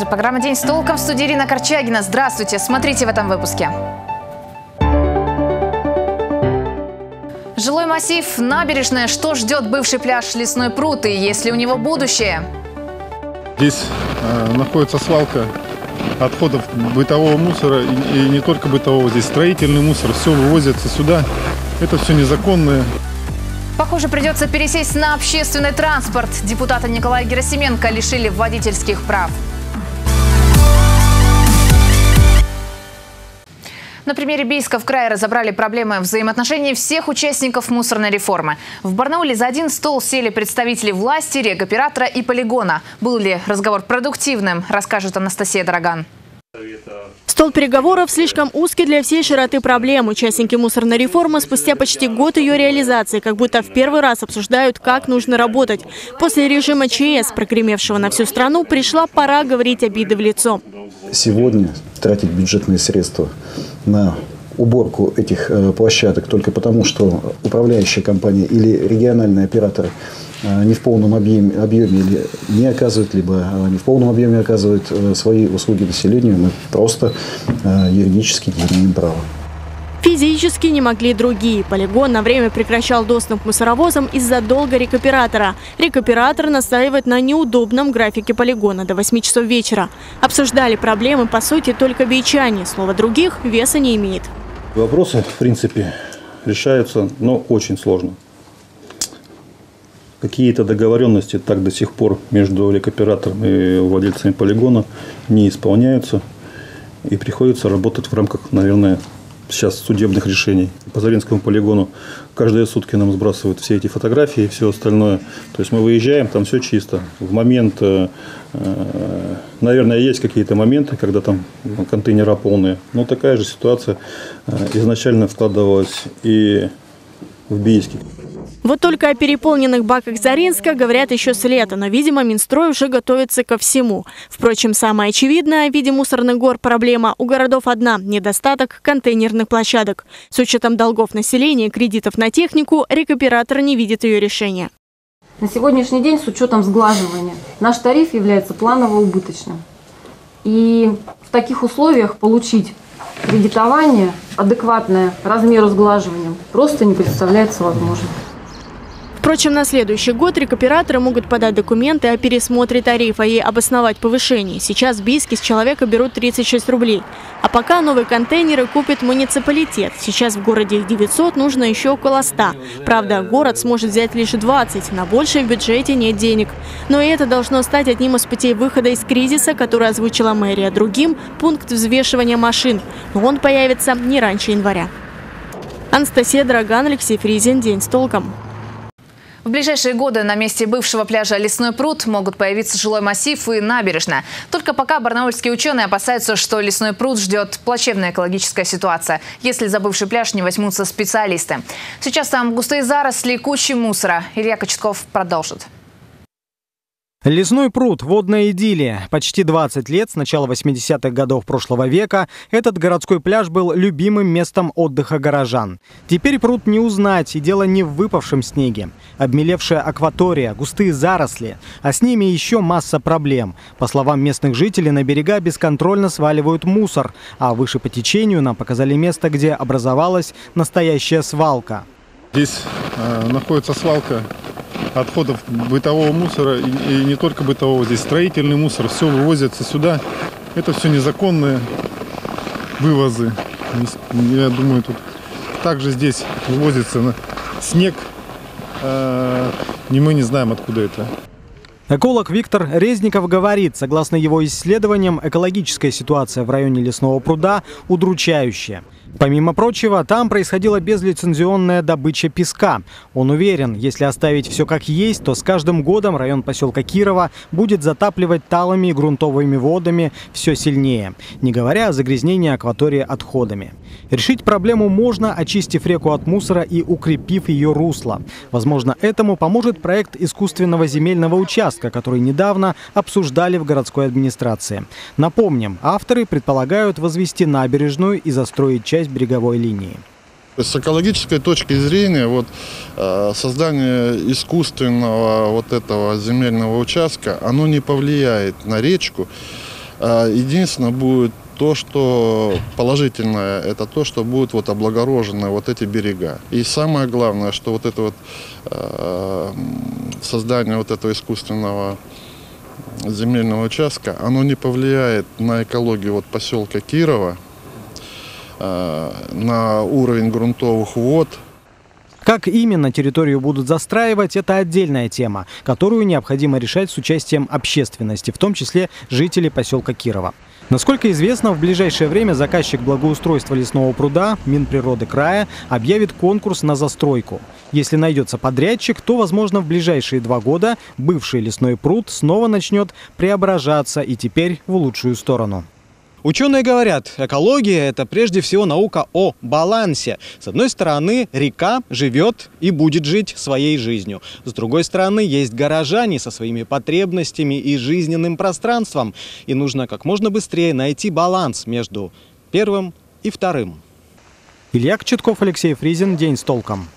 Это программа «День с толком», в студии Ирина Корчагина. Здравствуйте, смотрите в этом выпуске. Жилой массив, набережная. Что ждет бывший пляж Лесной пруд и есть ли у него будущее? Здесь находится свалка отходов бытового мусора и не только бытового. Здесь строительный мусор, все вывозится сюда. Это все незаконное. Похоже, придется пересесть на общественный транспорт. Депутата Николая Герасименко лишили водительских прав. На примере Бийска в крае разобрали проблемы взаимоотношений всех участников мусорной реформы. В Барнауле за один стол сели представители власти, регоператора и полигона. Был ли разговор продуктивным, расскажет Анастасия Драган. Стол переговоров слишком узкий для всей широты проблем. Участники мусорной реформы спустя почти год ее реализации как будто в первый раз обсуждают, как нужно работать. После режима ЧС, прогремевшего на всю страну, пришла пора говорить обиды в лицо. Сегодня тратить бюджетные средства на уборку этих площадок только потому, что управляющая компания или региональные операторы не в полном объеме или не оказывают, либо не в полном объеме оказывают свои услуги населению, мы просто юридически не имеем права. Физически не могли другие. Полигон на время прекращал доступ к мусоровозам из-за долга рекоператора. Рекоператор настаивает на неудобном графике полигона до 8 часов вечера. Обсуждали проблемы, по сути, только бичане. Слово других веса не имеет. Вопросы, в принципе, решаются, но очень сложно. Какие-то договоренности так до сих пор между рекоператором и владельцами полигона не исполняются. И приходится работать в рамках, наверное, сейчас судебных решений. По Заринскому полигону каждые сутки нам сбрасывают все эти фотографии и все остальное. То есть мы выезжаем, там все чисто. В момент, наверное, есть какие-то моменты, когда там контейнера полные. Но такая же ситуация изначально вкладывалась и в Бийске. Вот только о переполненных баках Заринска говорят еще с лета, но, видимо, Минстрой уже готовится ко всему. Впрочем, самое очевидное в виде мусорных гор проблема у городов одна – недостаток контейнерных площадок. С учетом долгов населения и кредитов на технику, рекоператор не видит ее решения. На сегодняшний день, с учетом сглаживания, наш тариф является планово-убыточным. И в таких условиях получить кредитование, адекватное размеру сглаживания, просто не представляется возможным. Впрочем, на следующий год рекоператоры могут подать документы о пересмотре тарифа и обосновать повышение. Сейчас в Бийске с человека берут 36 рублей. А пока новые контейнеры купит муниципалитет. Сейчас в городе их 900, нужно еще около 100. Правда, город сможет взять лишь 20, на большее в бюджете нет денег. Но и это должно стать одним из путей выхода из кризиса, который озвучила мэрия. Другим – пункт взвешивания машин. Но он появится не раньше января. Анастасия Драган, Алексей Фризин. День с толком. В ближайшие годы на месте бывшего пляжа Лесной пруд могут появиться жилой массив и набережная. Только пока барнаульские ученые опасаются, что Лесной пруд ждет плачевная экологическая ситуация, если за бывший пляж не возьмутся специалисты. Сейчас там густые заросли, кучи мусора. Илья Кочетков продолжит. Лесной пруд – водная идиллия. Почти 20 лет, с начала 80-х годов прошлого века, этот городской пляж был любимым местом отдыха горожан. Теперь пруд не узнать, и дело не в выпавшем снеге. Обмелевшая акватория, густые заросли, а с ними еще масса проблем. По словам местных жителей, на берега бесконтрольно сваливают мусор, а выше по течению нам показали место, где образовалась настоящая свалка. Здесь находится свалка отходов бытового мусора и не только бытового. Здесь строительный мусор, все вывозится сюда. Это все незаконные вывозы. Я думаю, тут также здесь вывозится снег. Мы не знаем, откуда это. Эколог Виктор Резников говорит, согласно его исследованиям, экологическая ситуация в районе Лесного пруда удручающая. Помимо прочего, там происходила безлицензионная добыча песка. Он уверен, если оставить все как есть, то с каждым годом район поселка Кирова будет затапливать талыми и грунтовыми водами все сильнее, не говоря о загрязнении акватории отходами. Решить проблему можно, очистив реку от мусора и укрепив ее русло. Возможно, этому поможет проект искусственного земельного участка, который недавно обсуждали в городской администрации. Напомним, авторы предполагают возвести набережную и застроить часть береговой линии. С экологической точки зрения создание искусственного этого земельного участка, оно не повлияет на речку, Единственное будет то, что положительное, это то, что будут вот облагорожены вот эти берега. И самое главное, что вот это вот создание вот этого искусственного земельного участка, оно не повлияет на экологию вот поселка Кирова, на уровень грунтовых вод. Как именно территорию будут застраивать, это отдельная тема, которую необходимо решать с участием общественности, в том числе жителей поселка Кирова. Насколько известно, в ближайшее время заказчик благоустройства лесного пруда, Минприроды края, объявит конкурс на застройку. Если найдется подрядчик, то, возможно, в ближайшие 2 года бывший лесной пруд снова начнет преображаться, и теперь в лучшую сторону. Ученые говорят, экология – это прежде всего наука о балансе. С одной стороны, река живет и будет жить своей жизнью. С другой стороны, есть горожане со своими потребностями и жизненным пространством. И нужно как можно быстрее найти баланс между первым и вторым. Илья Кочетков, Алексей Фризин. День с толком.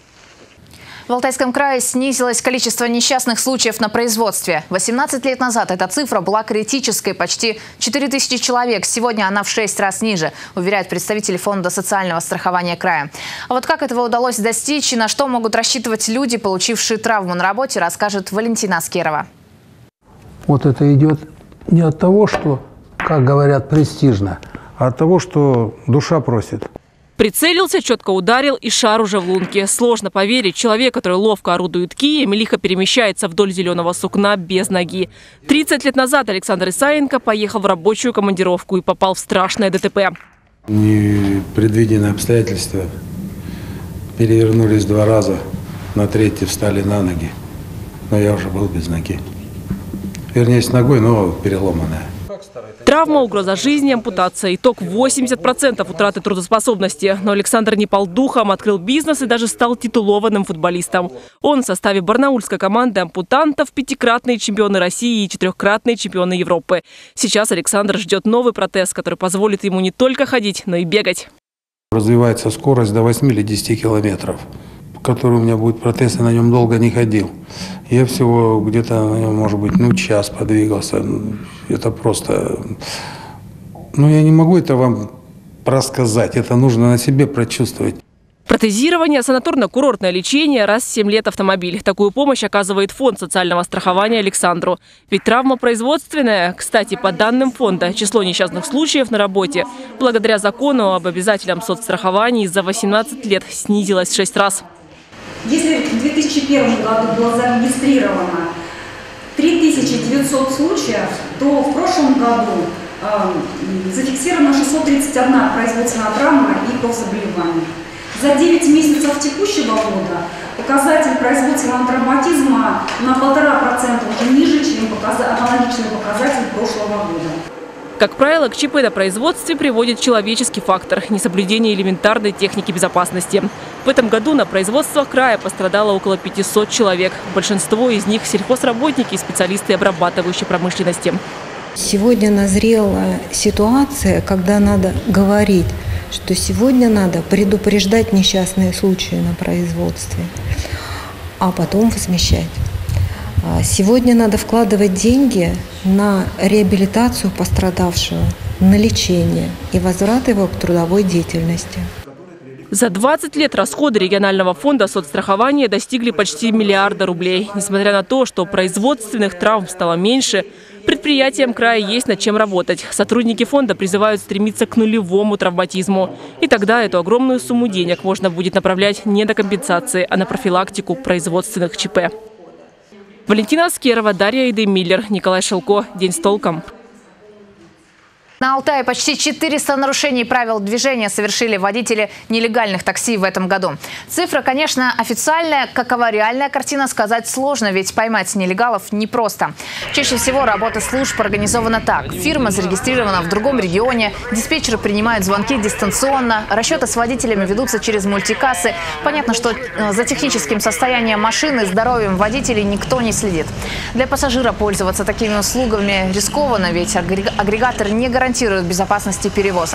В Алтайском крае снизилось количество несчастных случаев на производстве. 18 лет назад эта цифра была критической – почти 4000 человек. Сегодня она в 6 раз ниже, уверяют представители Фонда социального страхования края. А вот как этого удалось достичь и на что могут рассчитывать люди, получившие травму на работе, расскажет Валентина Аскерова. Вот это идет не от того, что, как говорят, престижно, а от того, что душа просит. Прицелился, четко ударил, и шар уже в лунке. Сложно поверить, человек, который ловко орудует кием, лихо перемещается вдоль зеленого сукна без ноги. 30 лет назад Александр Исаенко поехал в рабочую командировку и попал в страшное ДТП. Непредвиденные обстоятельства. Перевернулись 2 раза, на 3-й встали на ноги. Но я уже был без ноги. Вернее, с ногой, но переломанная. Травма, угроза жизни, ампутация. Итог – 80% утраты трудоспособности. Но Александр не пал духом, открыл бизнес и даже стал титулованным футболистом. Он в составе барнаульской команды ампутантов 5-кратные чемпионы России и 4-кратные чемпионы Европы. Сейчас Александр ждет новый протез, который позволит ему не только ходить, но и бегать. Развивается скорость до 8 или 10 километров. Который у меня будет протез, я на нем долго не ходил. Я всего где-то на нем, может быть, час подвигался. Это просто... я не могу это вам рассказать. Это нужно на себе прочувствовать. Протезирование, санаторно-курортное лечение, раз в 7 лет автомобиль. Такую помощь оказывает Фонд социального страхования Александру. Ведь травма производственная. Кстати, по данным фонда, число несчастных случаев на работе благодаря закону об обязательном соцстраховании за 18 лет снизилось в 6 раз. Если в 2001 году было зарегистрировано 3900 случаев, то в прошлом году зафиксировано 631 производственная травма и профзаболевания. За 9 месяцев текущего года показатель производственного травматизма на 1,5% уже ниже, чем аналогичный показатель прошлого года. Как правило, к ЧП на производстве приводит человеческий фактор – несоблюдение элементарной техники безопасности. В этом году на производствах края пострадало около 500 человек. Большинство из них – сельхозработники и специалисты обрабатывающей промышленности. Сегодня назрела ситуация, когда надо говорить, что сегодня надо предупреждать несчастные случаи на производстве, а потом возмещать. Сегодня надо вкладывать деньги на реабилитацию пострадавшего, на лечение и возврат его к трудовой деятельности. За 20 лет расходы регионального фонда соцстрахования достигли почти 1 миллиарда рублей. Несмотря на то, что производственных травм стало меньше, предприятиям края есть над чем работать. Сотрудники фонда призывают стремиться к нулевому травматизму. И тогда эту огромную сумму денег можно будет направлять не на компенсации, а на профилактику производственных ЧП. Валентина Аскерова, Дарья Идемиллер, Николай Шелко. День с толком. На Алтае почти 400 нарушений правил движения совершили водители нелегальных такси в этом году. Цифра, конечно, официальная. Какова реальная картина, сказать сложно, ведь поймать нелегалов непросто. Чаще всего работа служб организована так. Фирма зарегистрирована в другом регионе, диспетчеры принимают звонки дистанционно, расчеты с водителями ведутся через мультикассы. Понятно, что за техническим состоянием машины, здоровьем водителей никто не следит. Для пассажира пользоваться такими услугами рискованно, ведь агрегатор не гарантирует безопасности перевозок.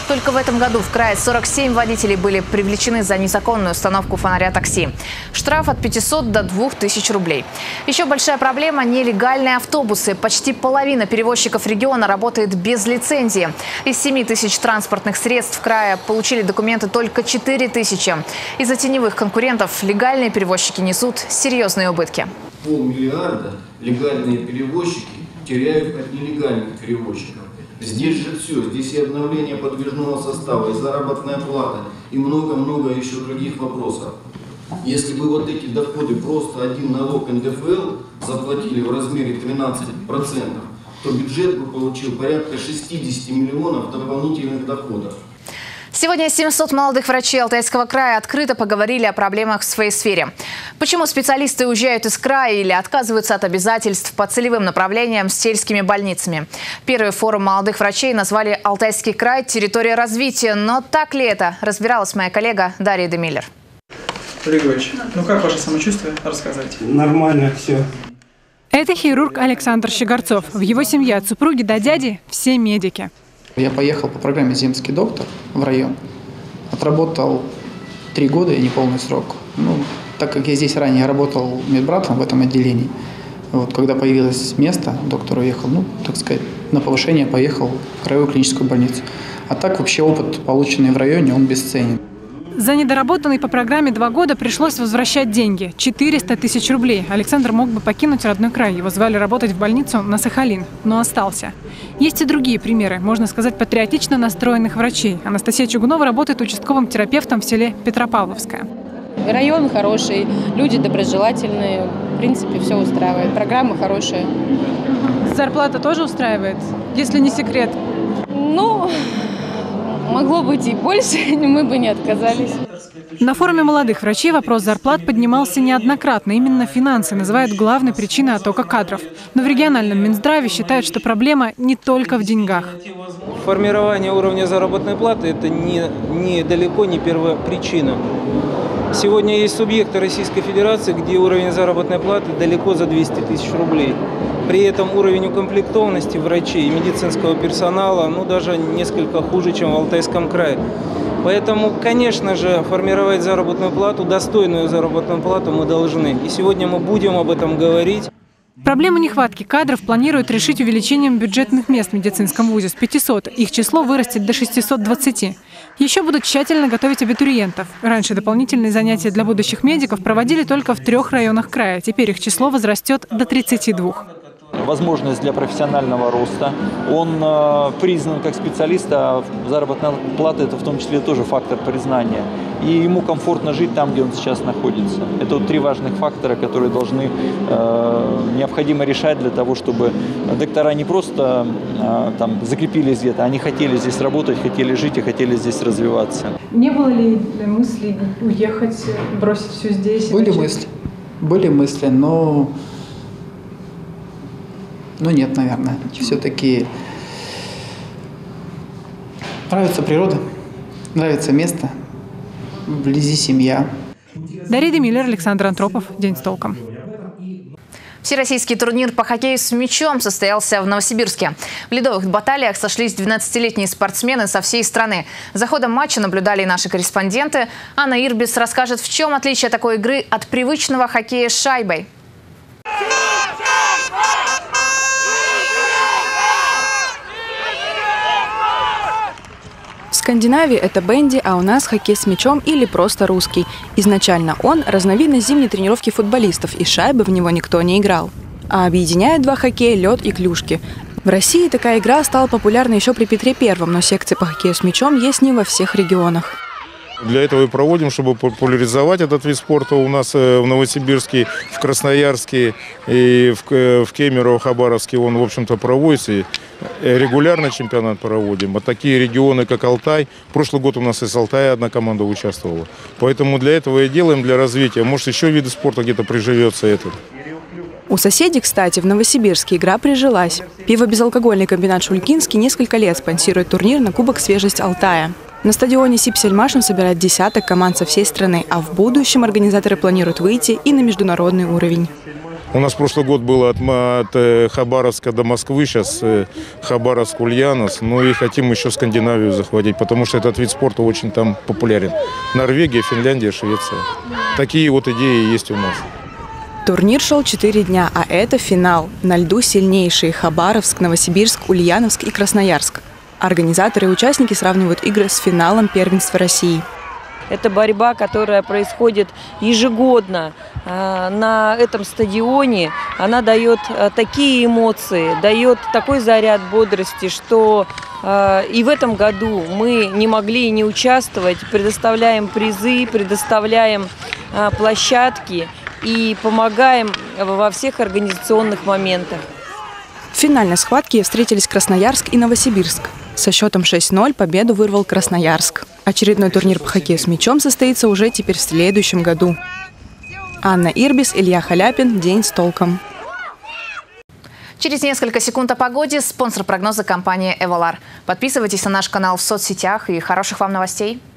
Только в этом году в крае 47 водителей были привлечены за незаконную установку фонаря такси. Штраф от 500 до 2000 рублей. Еще большая проблема – нелегальные автобусы. Почти половина перевозчиков региона работает без лицензии. Из 7 тысяч транспортных средств края получили документы только 4000. Из-за теневых конкурентов легальные перевозчики несут серьезные убытки. 500 миллиарда легальные перевозчики теряют от нелегальных перевозчиков. Здесь же все, здесь и обновление подвижного состава, и заработная плата, и много-много еще других вопросов. Если бы вот эти доходы просто один налог НДФЛ заплатили в размере 13%, то бюджет бы получил порядка 60 миллионов дополнительных доходов. Сегодня 700 молодых врачей Алтайского края открыто поговорили о проблемах в своей сфере. Почему специалисты уезжают из края или отказываются от обязательств по целевым направлениям с сельскими больницами? Первый форум молодых врачей назвали «Алтайский край. Территория развития». Но так ли это? Разбиралась моя коллега Дарья Демиллер. Олег Ильич, ну как ваше самочувствие? Рассказать. Нормально все. Это хирург Александр Щегорцов. В его семье от супруги до дяди все медики. Я поехал по программе «Земский доктор» в район. Отработал 3 года и неполный срок. Так как я здесь ранее работал медбратом в этом отделении, когда появилось место, доктор уехал, так сказать, на повышение поехал в краевую клиническую больницу. А так вообще опыт, полученный в районе, он бесценен. За недоработанные по программе 2 года пришлось возвращать деньги – 400 тысяч рублей. Александр мог бы покинуть родной край. Его звали работать в больницу на Сахалин, но остался. Есть и другие примеры, можно сказать, патриотично настроенных врачей. Анастасия Чугунова работает участковым терапевтом в селе Петропавловское. Район хороший, люди доброжелательные, в принципе, все устраивает. Программа хорошая. Зарплата тоже устраивает, если не секрет? Могло быть и больше, но мы бы не отказались. На форуме молодых врачей вопрос зарплат поднимался неоднократно. Именно финансы называют главной причиной оттока кадров. Но в региональном Минздраве считают, что проблема не только в деньгах. Формирование уровня заработной платы – это далеко не первая причина. Сегодня есть субъекты Российской Федерации, где уровень заработной платы далеко за 200 тысяч рублей. При этом уровень укомплектованности врачей и медицинского персонала даже несколько хуже, чем в Алтайском крае. Поэтому, конечно же, формировать заработную плату, достойную заработную плату мы должны. И сегодня мы будем об этом говорить. Проблему нехватки кадров планируют решить увеличением бюджетных мест в медицинском вузе с 500. Их число вырастет до 620. Еще будут тщательно готовить абитуриентов. Раньше дополнительные занятия для будущих медиков проводили только в 3 районах края. Теперь их число возрастет до 32. Возможность для профессионального роста. Он признан как специалист, а заработная плата – это в том числе тоже фактор признания. И ему комфортно жить там, где он сейчас находится. Это 3 важных фактора, которые необходимо решать для того, чтобы доктора не просто закрепились где-то, они хотели здесь работать, хотели жить и хотели здесь развиваться. Не было ли мысли уехать, бросить все здесь? Были мысли, но нет, наверное. Все-таки нравится природа, нравится место, вблизи семья. Дарья Демиллер, Александр Антропов. День с толком. Всероссийский турнир по хоккею с мячом состоялся в Новосибирске. В ледовых баталиях сошлись 12-летние спортсмены со всей страны. За ходом матча наблюдали и наши корреспонденты. Анна Ирбис расскажет, в чем отличие такой игры от привычного хоккея с шайбой. В Скандинавии это бенди, а у нас хоккей с мячом или просто русский. Изначально он – разновидность зимней тренировки футболистов, и шайбы в него никто не играл. А объединяют 2 хоккея – лед и клюшки. В России такая игра стала популярна еще при Петре Первом, но секции по хоккею с мячом есть не во всех регионах. Для этого и проводим, чтобы популяризовать этот вид спорта у нас в Новосибирске, в Красноярске и в Кемерово, Хабаровске. Он, в общем-то, проводится. И регулярно чемпионат проводим. А такие регионы, как Алтай, прошлый год у нас из Алтая одна команда участвовала. Поэтому для этого и делаем, для развития. Может, еще виды спорта где-то приживется этот. У соседей, кстати, в Новосибирске игра прижилась. Пиво-безалкогольный комбинат «Шулькинский» несколько лет спонсирует турнир на Кубок «Свежесть Алтая». На стадионе Сипсельмаш он собирает десяток команд со всей страны, а в будущем организаторы планируют выйти и на международный уровень. У нас прошлый год было от Хабаровска до Москвы, сейчас Хабаровск-Ульяновск. Ну и хотим еще Скандинавию захватить, потому что этот вид спорта очень там популярен. Норвегия, Финляндия, Швеция. Такие вот идеи есть у нас. Турнир шел 4 дня, а это финал. На льду сильнейшие Хабаровск, Новосибирск, Ульяновск и Красноярск. Организаторы и участники сравнивают игры с финалом первенства России. Это борьба, которая происходит ежегодно на этом стадионе. Она дает такие эмоции, дает такой заряд бодрости, что и в этом году мы не могли не участвовать. Предоставляем призы, предоставляем площадки и помогаем во всех организационных моментах. В финальной схватке встретились Красноярск и Новосибирск. Со счетом 6-0 победу вырвал Красноярск. Очередной турнир по хоккею с мячом состоится уже теперь в следующем году. Анна Ирбис, Илья Халяпин. День с толком. Через несколько секунд о погоде. Спонсор прогноза — компания «Эволар». Подписывайтесь на наш канал в соцсетях и хороших вам новостей.